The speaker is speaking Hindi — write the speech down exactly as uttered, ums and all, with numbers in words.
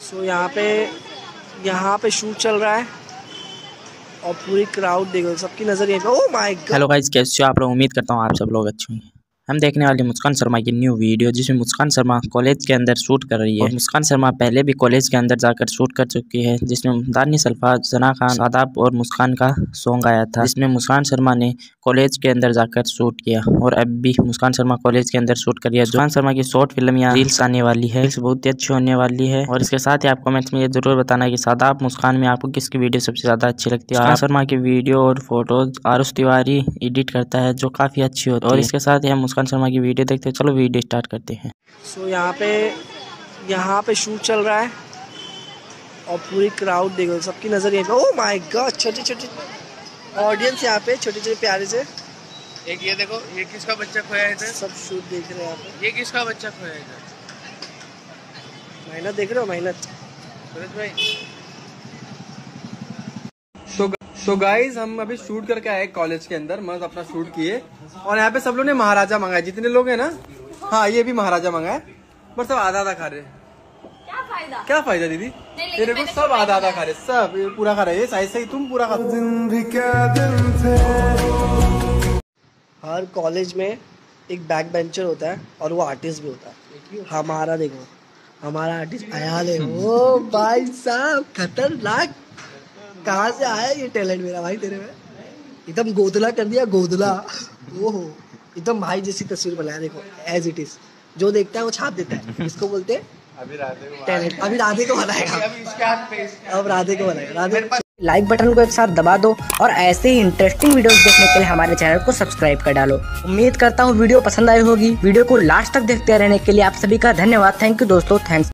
सो यहाँ पे यहाँ पे शूट चल रहा है और पूरी क्राउड देखो, सबकी नजर यहीं पे। Oh my god. Hello guys, कैसे हो आप लोग? उम्मीद करता हूँ आप सब लोग अच्छे होंगे। हम देखने वाले मुस्कान शर्मा की न्यू वीडियो, जिसमें मुस्कान शर्मा कॉलेज के अंदर शूट कर रही है। और मुस्कान शर्मा पहले भी कॉलेज के अंदर जाकर शूट कर चुकी है, जिसमें दानिश अल्फाज, सना खान, शादाब और मुस्कान का सॉन्ग आया था, जिसमें मुस्कान शर्मा ने कॉलेज के अंदर जाकर शूट किया। और अब भी मुस्कान शर्मा कॉलेज के अंदर शूट कर रही है। मुस्कान शर्मा की शॉर्ट फिल्म या रील्स आने वाली है, रील्स बहुत ही अच्छी होने वाली है। और इसके साथ ही आप कमेंट्स में ये जरूर बताना कि शादाब मुस्कान में आपको किसकी वीडियो सबसे ज्यादा अच्छी लगती है। मुस्कान शर्मा की वीडियो और फोटोज आरुष तिवारी एडिट करता है, जो काफी अच्छी होती है। और इसके साथ ही हम मुस्कान शर्मा की वीडियो देखते हैं। चलो वीडियो स्टार्ट करते हैं। सो so, यहाँ पे यहाँ पे शूट चल रहा है और पूरी क्राउड देखो, सबकी नजर यहीं पे। ओह माय गॉड, छोटे छोटे ऑडियंस यहाँ पे, छोटे छोटे प्यारे से। एक ये देखो, ये किसका बच्चा खोया है इधर? सब शूट देख रहे हैं यहाँ पे। ये किसका बच्चा खोया है इधर? मेहनत देख रहे हो, मेहनत। सूरज भाई। तो तो गाइज हम अभी शूट करके आए कॉलेज के अंदर, मस्त अपना शूट किए। और यहाँ पे सब लोग ने महाराजा मंगाए, जितने लोग हैं ना। हाँ, ये भी महाराजा मंगाए, पर सब आधा आधा खा रहे। क्या फायदा? क्या फायदा दीदी? ये देखो, सब आधा आधा खा रहे, सब ये पूरा खा रहे। ये साइज से ही तुम पूरा खा। हर कॉलेज में एक बैक बेंचर होता है और वो आर्टिस्ट भी होता है। हमारा देखो, हमारा आर्टिस्ट अयाल है। ओ भाई साहब, खतरनाक। कहाँ से आया ये टैलेंट मेरा भाई तेरे में? एकदम गोदला कर दिया, गोदला। ओहो, एकदम भाई जैसी तस्वीर बनाया। देखो एज इट इज, जो देखता है वो छाप देता है। इसको बोलते हैं अभी राधे को टैलेंट। अभी राधे को बनाएगा, अब राधे को बनाएगा। राधे लाइक बटन को एक साथ दबा दो और ऐसे ही इंटरेस्टिंग वीडियोस देखने के लिए हमारे चैनल को सब्सक्राइब कर डालो। उम्मीद करता हूँ वीडियो पसंद आई होगी। वीडियो को लास्ट तक देखते रहने के लिए आप सभी का धन्यवाद। थैंक यू दोस्तों, थैंक्स।